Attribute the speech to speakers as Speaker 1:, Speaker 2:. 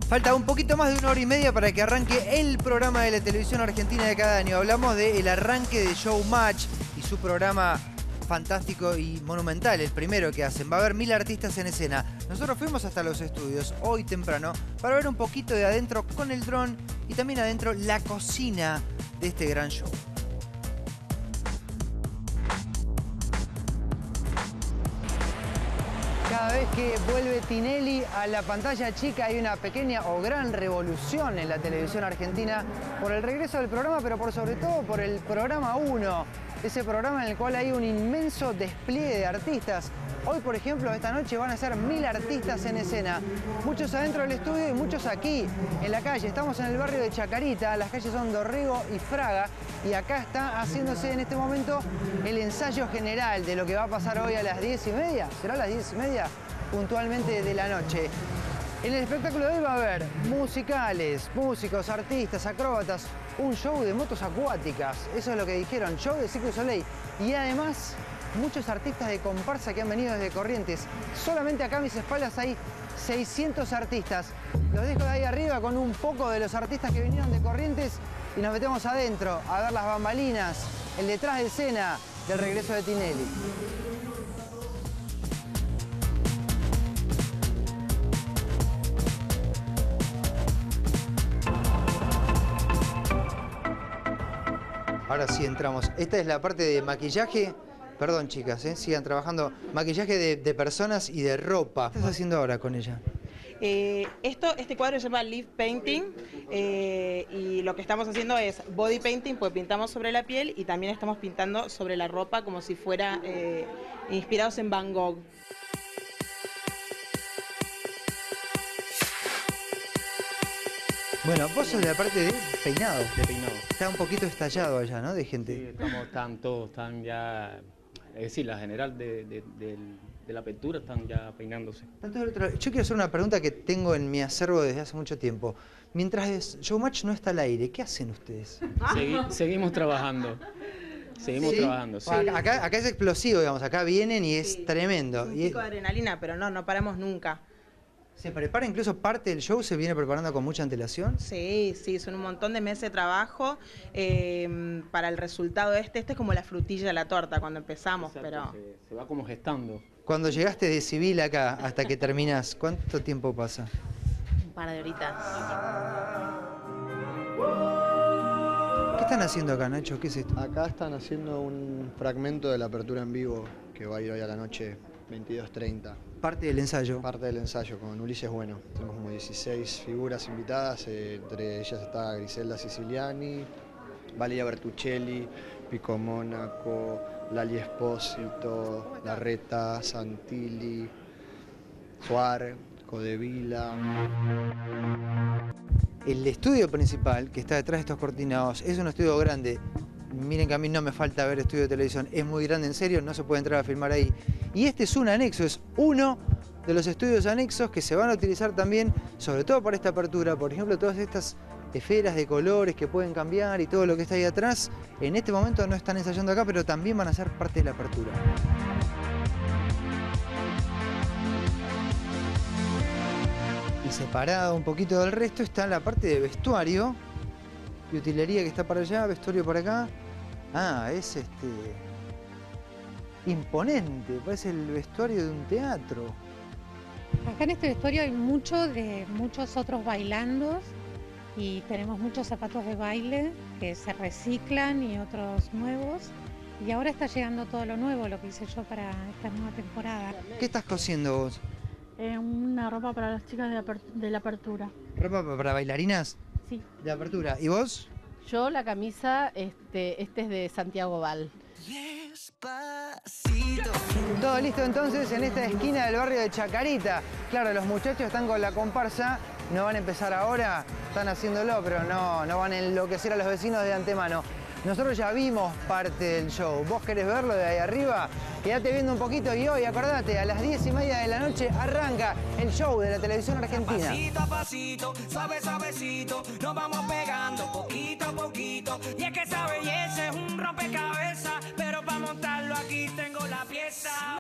Speaker 1: Falta un poquito más de 1 hora y media para que arranque el programa de la televisión argentina de cada año. Hablamos del arranque de Showmatch y su programa fantástico y monumental, el primero que hacen. Va a haber 1000 artistas en escena. Nosotros fuimos hasta los estudios hoy temprano para ver un poquito de adentro con el dron y también adentro la cocina de este gran show. Cada vez que vuelve Tinelli a la pantalla chica hay una pequeña o gran revolución en la televisión argentina por el regreso del programa, pero por sobre todo por el programa 1, ese programa en el cual hay un inmenso despliegue de artistas. Hoy, por ejemplo, esta noche van a ser 1000 artistas en escena, muchos adentro del estudio y muchos aquí, en la calle. Estamos en el barrio de Chacarita, las calles son Dorrego y Fraga, y acá está haciéndose en este momento el ensayo general de lo que va a pasar hoy a las 10:30, ¿será a las 10:30? Puntualmente de la noche. En el espectáculo de hoy va a haber musicales, músicos, artistas, acróbatas, un show de motos acuáticas, eso es lo que dijeron, show de Cirque du Soleil, y además muchos artistas de comparsa que han venido desde Corrientes. Solamente acá a mis espaldas hay 600 artistas. Los dejo de ahí arriba con un poco de los artistas que vinieron de Corrientes y nos metemos adentro a ver las bambalinas, el detrás de escena del regreso de Tinelli. Ahora sí entramos. Esta es la parte de maquillaje. Perdón, chicas, sigan trabajando. Maquillaje de personas y de ropa. ¿Qué estás haciendo ahora con ella?
Speaker 2: Este cuadro se llama Live Painting y lo que estamos haciendo es body painting, pues pintamos sobre la piel y también estamos pintando sobre la ropa como si fuera inspirados en Van Gogh.
Speaker 1: Bueno, vos sos de la parte de peinado.
Speaker 3: De peinado.
Speaker 1: Está un poquito estallado allá, ¿no? De gente.
Speaker 3: Sí, todos están ya, es decir, la general de la apertura están ya peinándose.
Speaker 1: Yo quiero hacer una pregunta que tengo en mi acervo desde hace mucho tiempo. Mientras Showmatch no está al aire, ¿qué hacen ustedes?
Speaker 3: Seguimos trabajando. Seguimos trabajando, sí.
Speaker 1: Acá es explosivo, digamos, acá vienen y es tremendo.
Speaker 2: Un pico de adrenalina, pero no paramos nunca.
Speaker 1: ¿Se prepara incluso parte del show? ¿Se viene preparando con mucha antelación?
Speaker 2: Sí, son un montón de meses de trabajo para el resultado este es como la frutilla de la torta cuando empezamos.
Speaker 3: Exacto, pero se va como gestando.
Speaker 1: Cuando llegaste de civil acá hasta que terminás, ¿cuánto tiempo pasa?
Speaker 2: Un par de horitas.
Speaker 1: ¿Qué están haciendo acá, Nacho? ¿Qué es esto?
Speaker 4: Acá están haciendo un fragmento de la apertura en vivo que va a ir hoy a la noche 22:30.
Speaker 1: Parte del ensayo.
Speaker 4: Parte del ensayo con Ulises Bueno. Tenemos como 16 figuras invitadas, entre ellas está Griselda Siciliani, Valeria Bertuccelli, Pico Mónaco, Lali Espósito, Larreta, Santilli, Suar, Codevila.
Speaker 1: El estudio principal, que está detrás de estos cortinados, es un estudio grande. Miren que a mí no me falta ver estudio de televisión. Es muy grande, en serio, no se puede entrar a filmar ahí. Y este es un anexo, es uno de los estudios anexos que se van a utilizar también, sobre todo para esta apertura. Por ejemplo, todas estas esferas de colores que pueden cambiar y todo lo que está ahí atrás. En este momento no están ensayando acá, pero también van a ser parte de la apertura. Y separado un poquito del resto está la parte de vestuario y utilería que está para allá, vestuario por acá. Ah, es imponente, parece el vestuario de un teatro.
Speaker 5: Acá en este vestuario hay muchos otros bailandos y tenemos muchos zapatos de baile que se reciclan y otros nuevos. Y ahora está llegando todo lo nuevo, lo que hice yo para esta nueva temporada.
Speaker 1: ¿Qué estás cosiendo vos?
Speaker 6: Una ropa para las chicas de la apertura.
Speaker 1: ¿Ropa para bailarinas?
Speaker 6: Sí.
Speaker 1: De apertura. ¿Y vos?
Speaker 7: Yo la camisa, este es de Santiago Val.
Speaker 1: Todo listo entonces en esta esquina del barrio de Chacarita. Claro, los muchachos están con la comparsa, no van a empezar ahora, están haciéndolo, pero no van a enloquecer a los vecinos de antemano. Nosotros ya vimos parte del show. ¿Vos querés verlo de ahí arriba? Quédate viendo un poquito y hoy, acordate, a las 10:30 de la noche arranca el show de la televisión argentina.
Speaker 8: Pasito a pasito, suavecito, nos vamos pegando poquito a poquito. Y es que esa belleza es un rompecabezas, pero para montarlo aquí tengo la pieza.